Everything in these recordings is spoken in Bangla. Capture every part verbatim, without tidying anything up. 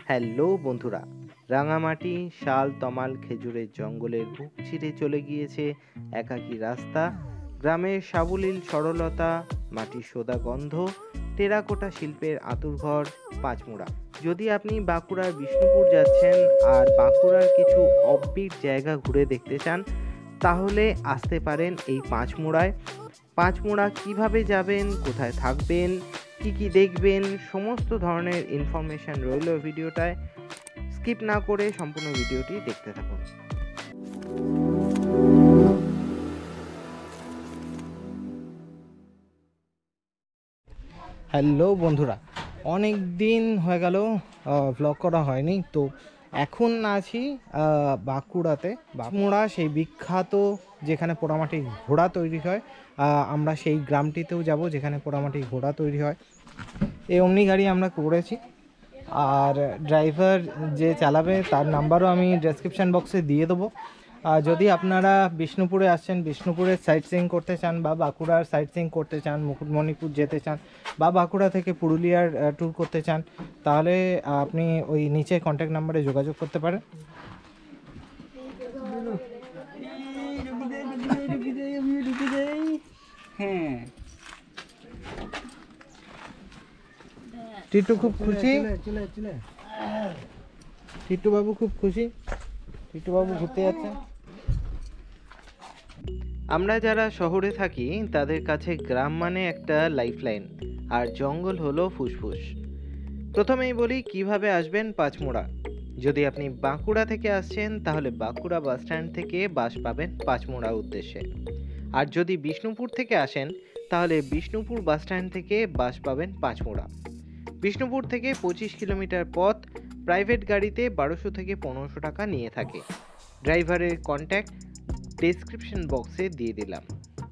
হ্যালো বন্ধুরা, রাঙামাটি শাল তমাল খেজুরের জঙ্গলের বুক চিরে চলে গিয়েছে একাকী রাস্তা। গ্রামের সাবলীল সরলতা, মাটির সোদা গন্ধ, টেরাকোটা শিল্পের আঁতুড়ঘর পাঁচমুড়া। যদি আপনি বাঁকুড়ার বিষ্ণুপুর যাচ্ছেন আর বাঁকুড়ার কিছু অফবিট জায়গা ঘুরে দেখতে চান, তাহলে আসতে পারেন এই পাঁচমুড়ায়। পাঁচমুড়া কিভাবে যাবেন, কোথায় থাকবেন, কি কি দেখবেন, সমস্ত ধরনের ইনফরমেশন রইল ভিডিওটায়। স্কিপ না করে সম্পূর্ণ ভিডিওটি দেখতে থাকুন। হ্যালো বন্ধুরা, অনেক দিন হয়ে গেল ভ্লগ করা হয়নি, তো এখন আছি বাঁকুড়াতে। বাঁকুড়া সেই বিখ্যাত যেখানে পোড়ামাটির ঘোড়া তৈরি হয়, আমরা সেই গ্রামটিতেও যাব যেখানে পোড়ামাটির ঘোড়া তৈরি হয়। এই অমনি গাড়ি আমরা করেছি, আর ড্রাইভার যে চালাবে তার নাম্বারও আমি ডেসক্রিপশান বক্সে দিয়ে দেবো। যদি আপনারা বিষ্ণুপুরে আসছেন, বিষ্ণুপুরের সাইট সিইং করতে চান বা বাঁকুড়ার সাইট সিইং করতে চান, মুকুটমণিপুর যেতে চান বা বাঁকুড়া থেকে পুরুলিয়ার ট্যুর করতে চান, তাহলে আপনি ওই নিচে কন্ট্যাক্ট নাম্বারে যোগাযোগ করতে পারেন। হ্যাঁ, টিটু খুব খুশি, টিটু বাবু খুব খুশি, টিটু বাবু ঘুরতে যাচ্ছে। আমরা যারা শহরে থাকি তাদের কাছে গ্রাম মানে একটা লাইফলাইন, আর জঙ্গল হলো ফুসফুস। প্রথমেই বলি কিভাবে আসবেন পাঁচমুড়া। যদি আপনি বাঁকুড়া থেকে আসছেন তাহলে বাঁকুড়া বাস স্ট্যান্ড থেকে বাস পাবেন পাঁচমুড়া উদ্দেশ্যে। আর যদি বিষ্ণুপুর থেকে আসেন তাহলে বিষ্ণুপুর বাস স্ট্যান্ড থেকে বাস পাবেন পাঁচমুড়া। বিষ্ণুপুর থেকে পঁচিশ কিলোমিটার পথ প্রাইভেট গাড়িতে বারোশো থেকে পনেরোশো টাকা নিয়ে থাকে। ড্রাইভারের কন্ট্যাক্ট ডেসক্রিপশন বক্সে দিয়ে দিলাম।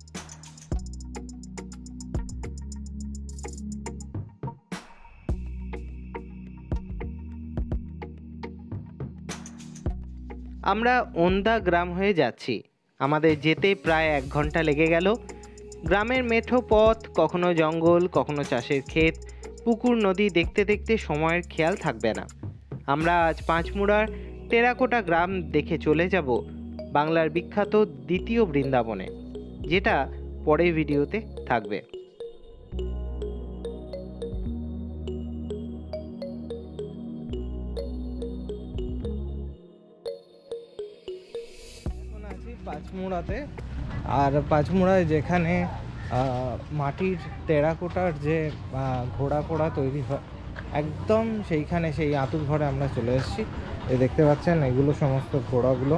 আমরা ওন্দা গ্রাম হয়ে যাচ্ছি, আমাদের যেতে প্রায় এক ঘন্টা লেগে গেল। গ্রামের মেঠো পথ, কখনো জঙ্গল, কখনো চাষের ক্ষেত, পুকুর, নদী দেখতে দেখতে সময়ের খেয়াল থাকবে না। আমরা আজ পাঁচমুড়ার টেরাকোটা গ্রাম দেখে চলে যাব বাংলার বিখ্যাত দ্বিতীয় বৃন্দাবনে, যেটা পরের ভিডিওতে থাকবে। এখন আছি পাঁচমুড়াতে, আর পাঁচমুড়ায় যেখানে মাটির টেরাকোটার যে ঘোড়া ফোড়া তৈরি হয়, একদম সেইখানে সেই আঁতুর ঘরে আমরা চলে এসেছি। এই দেখতে পাচ্ছেন এগুলো সমস্ত ঘোড়াগুলো।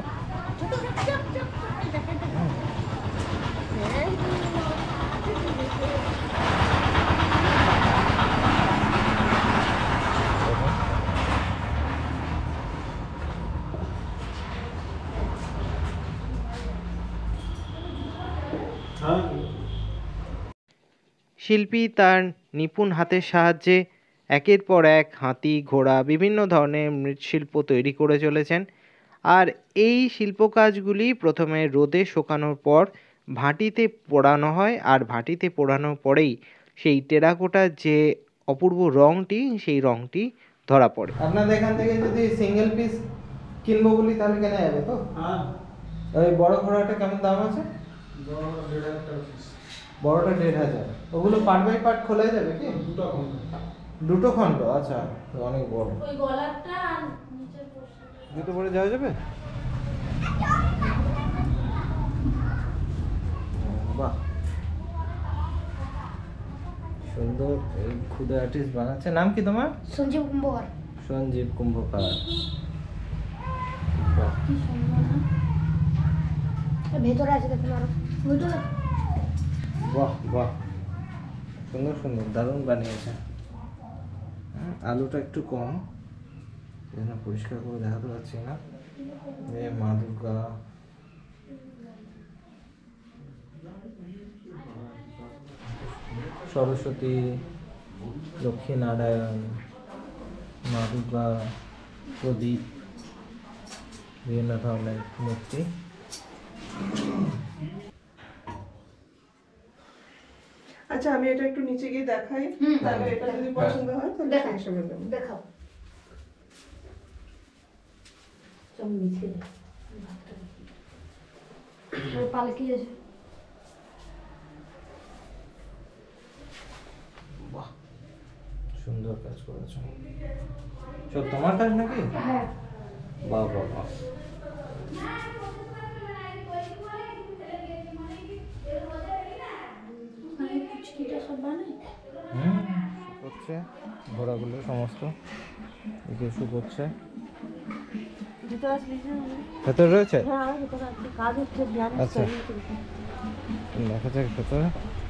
শিল্পী তার নিপুণ হাতের সাহায্যে একের পর এক হাতি, ঘোড়া, বিভিন্ন ধরনের মৃৎশিল্প তৈরি করে চলেছেন। আর এই শিল্পকাজগুলি প্রথমে রোদে শুকানোর পর ভাটিতে পোড়ানো হয়, আর ভাটিতে পোড়ানোর পরেই সেই টেরাকোটার যে অপূর্ব রঙটি, সেই রঙটি ধরা পড়ে। আপনাদের এখান থেকে যদি সিঙ্গেল পিস কিনবো বলি তাহলে কেনা যাবে তো? হ্যাঁ। ওই বড় ঘোড়াটা কেমন দাম আছে? বড়টা দেড় হাজার টাকা পিস। বড়টা দেড় হাজার। ওগুলো পার্ট বাই পার্ট খোলা যাবে কি? দুটো খন্ড। দুটো খন্ড, আচ্ছা, অনেক বড়। ওই গলাটা আর নিচের পোরশনটা দুটো পরে যাওয়া যাবে? বাহ, সুন্দর। এই খুদে আর্টিস্ট বানাচ্ছে। নাম কি তোমার? সঞ্জীব কুম্ভকার। সঞ্জীব কুম্ভকার। বাহ, কি সুন্দর না? ভেতরে আছে দেখুন, আরো ভেতরে। বাহ বাহ, সুন্দর সুন্দর, দারুণ বানিয়েছে। আলুটা একটু কম, যেন পরিষ্কার করে দেখাতে পারছি না। এ মা দুর্গা, সরস্বতী, লক্ষ্মী নারায়ণ, মা দুর্গা, প্রদীপ, বিভিন্ন ধরনের মূর্তি। আচ্ছা, আমি এটা একটু নিচে গিয়ে দেখাই, তাহলে এটা যদি পছন্দ হয় তাহলে সেই হিসেবে দেখাও। পালকি আছে। বাহ, সুন্দর কাজ করেছো। সব তোমার কাজ নাকি? হ্যাঁ। বাহ বাহ বাহ। হুম, শুকোচ্ছে ঘোড়াগুলো সমস্ত এদিকে শুকোচ্ছে। ভেতরে রয়েছে? আচ্ছা, দেখা যাক ভেতরে।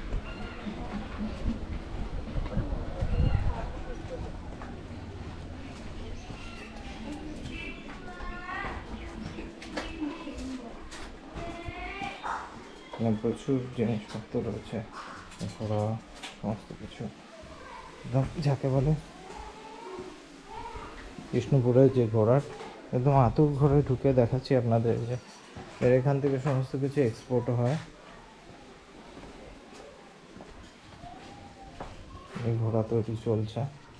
প্রচুর জিনিসপত্র রয়েছে, ঘোড়া সমস্ত কিছু, একদম যাকে বলে বিষ্ণুপুরের যে ঘোড়ার একদম আতুর ঘরে ঢুকে দেখাচ্ছি আপনাদের যে এর এখান থেকে সমস্ত কিছু এক্সপোর্ট হয়। এই ঘোড়া তৈরি চলছে।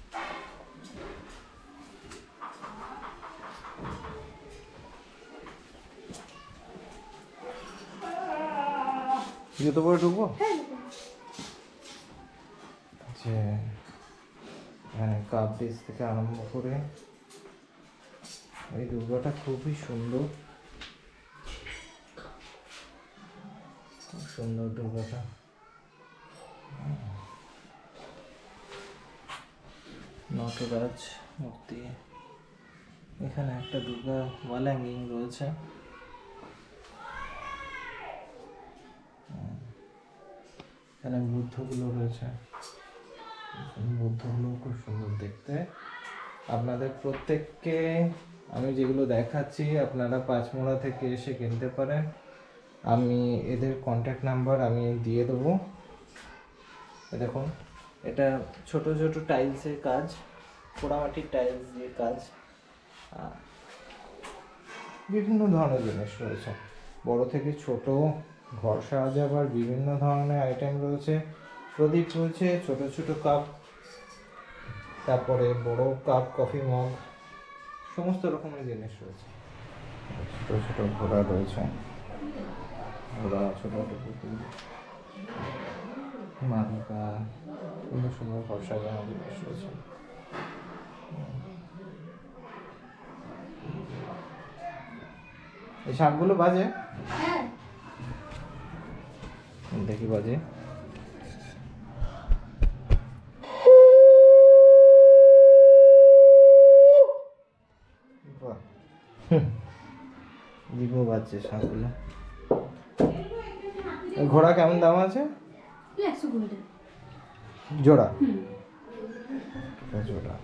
জুতো পরে ঢুকবো? যে এখানে কাপ ডিশ থেকে আরম্ভ করে এই দুর্গাটা খুবই সুন্দর, খুব সুন্দর দুর্গাটা। নটরাজ মূর্তি, এখানে একটা দুর্গা ওয়াল হ্যাঙ্গিং রয়েছে। এখানে বুদ্ধগুলো রয়েছে, বুদ্ধগুলো খুব সুন্দর দেখতে। আপনাদের প্রত্যেককে আমি যেগুলো দেখাচ্ছি আপনারা পাঁচমোড়া থেকে এসে কিনতে পারেন। আমি এদের কন্ট্যাক্ট নাম্বার আমি দিয়ে দেবো। দেখুন, এটা ছোট ছোট টাইলসের কাজ, পোড়ামাটির টাইলস দিয়ে কাজ, বিভিন্ন ধরনের জিনিস রয়েছে, বড় থেকে ছোট ঘর সাজাবার বিভিন্ন ধরনের আইটেম রয়েছে। প্রদীপ রয়েছে, ছোট ছোট কাপ, তারপরে বড় কাপ, কফি মগ, সমস্ত রকমের জিনিস রয়েছে। ছোট ছোট ঘোড়া রয়েছে, ঘোড়া ছোট ছোট পুতুল, মাদুকা, সুন্দর সুন্দর ঘর সাজানোর জিনিস রয়েছে। এই শাকগুলো বাজে? দেখি বাজে। দিব বাজছে শাকগুলো। ঘোড়া কেমন দাম আছে? জোড়া? জোড়া।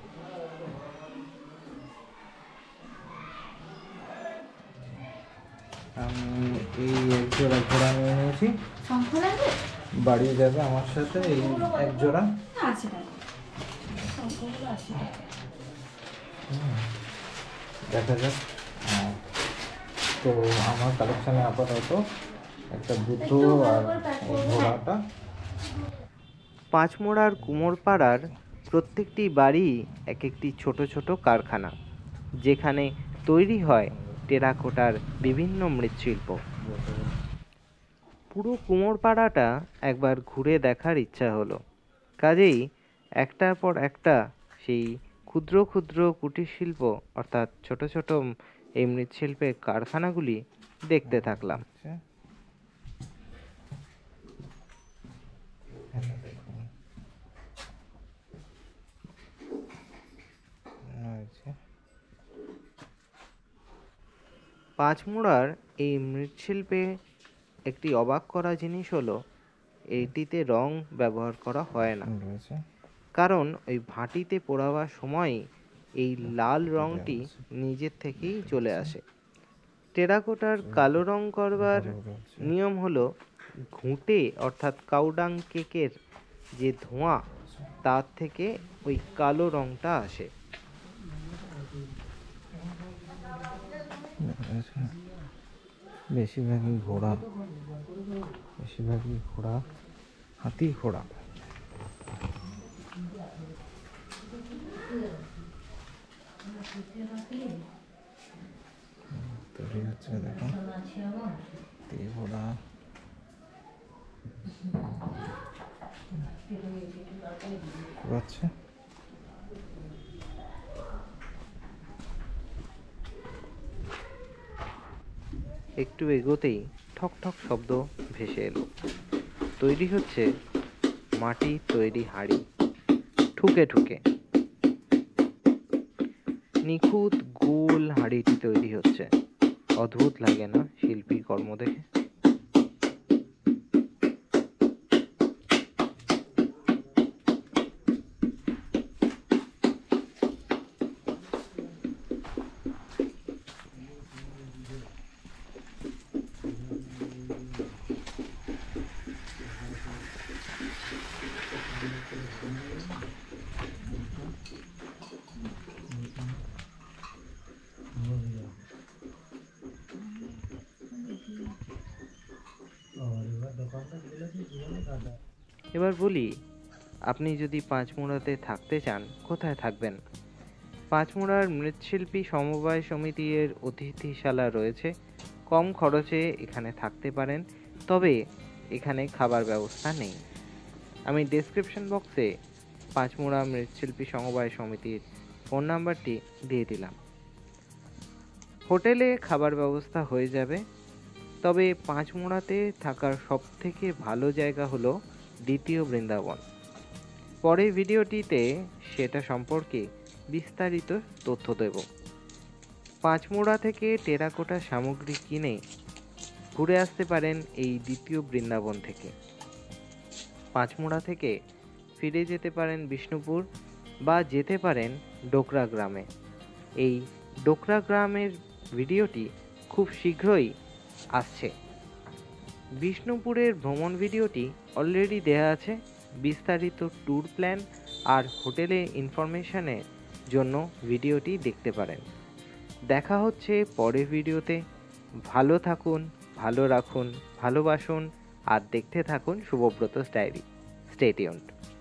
আমি এই এক জোড়া ঘোড়া নিয়ে নিয়েছি, বাড়ি যাবে আমার সাথে এই এক জোড়া। দেখা যাক। তো আমার কালেকশানে আপাতত একটা বুদ্ধ আর ঘোড়াটা। পাঁচমোড়ার কুমোরপাড়ার প্রত্যেকটি বাড়ি এক একটি ছোট ছোট কারখানা, যেখানে তৈরি হয় টেরাকোটার বিভিন্ন মৃৎশিল্প। পুরো কুমোরপাড়াটা একবার ঘুরে দেখার ইচ্ছা হলো, কাজেই একটার পর একটা সেই ক্ষুদ্র ক্ষুদ্র কুটির শিল্প অর্থাৎ ছোট ছোট এই মৃৎশিল্পের কারখানাগুলি দেখতে থাকলাম। পাঁচমোড়ার এই মৃৎশিল্পে একটি অবাক করা জিনিস হলো এইটিতে রং ব্যবহার করা হয় না, কারণ ওই ভাটিতে পোড়াবার সময় এই লাল রংটি নিজের থেকেই চলে আসে। টেরাকোটার কালো রং করবার নিয়ম হলো ঘুঁটে অর্থাৎ কাউডাং কেকের যে ধোঁয়া, তার থেকে ওই কালো রংটা আসে। বেশিরভাগই ঘোড়া, বেশিরভাগই ঘোড়া, হাতি ঘোড়া। তৈরি হচ্ছে, দেখুন দিয়ে ভরা। আচ্ছা, একটু এগোতেই ঠক ঠক শব্দ ভেসে এলো। তৈরি হচ্ছে মাটির তৈরি হাঁড়ি, ঠুকে ঠুকে নিখুঁত গোল হাঁড়িটি তৈরি হচ্ছে। অদ্ভুত লাগে না শিল্পীর কর্ম দেখে? এবার বলি, আপনি যদি পাঁচমুড়াতে থাকতে চান কোথায় থাকবেন? পাঁচমুড়ার মৃৎশিল্পী সমবায় সমিতির অতিথিশালা রয়েছে। কম খরচে এখানে থাকতে পারেন, তবে এখানে খাবার ব্যবস্থা নেই। আমি ডেসক্রিপশন বক্সে পাঁচমুড়া মৃৎশিল্পী সমবায় সমিতির ফোন নাম্বারটি দিয়ে দিলাম। হোটেলে খাবার ব্যবস্থা হয়ে যাবে, তবে পাঁচমুড়াতে থাকার সবথেকে ভালো জায়গা হলো দ্বিতীয় বৃন্দাবন। পরের ভিডিওটিতে সেটা সম্পর্কে বিস্তারিত তথ্য দেব। পাঁচমুড়া থেকে টেরাকোটা সামগ্রী কিনে ঘুরে আসতে পারেন এই দ্বিতীয় বৃন্দাবন থেকে। পাঁচমুড়া থেকে ফিরে যেতে পারেন বিষ্ণুপুর বা যেতে পারেন ডোকরা গ্রামে। এই ডোকরা গ্রামের ভিডিওটি খুব শীঘ্রই আসছে। বিষ্ণুপুরের ভ্রমণ ভিডিওটি অলরেডি দেওয়া আছে। বিস্তারিত ট্যুর প্ল্যান আর হোটেলে ইনফরমেশনের জন্য ভিডিওটি দেখতে পারেন। দেখা হচ্ছে পরের ভিডিওতে। ভালো থাকুন, ভালো রাখুন, ভালোবাসুন আর দেখতে থাকুন শুভব্রত's ডায়েরি। Stay tuned.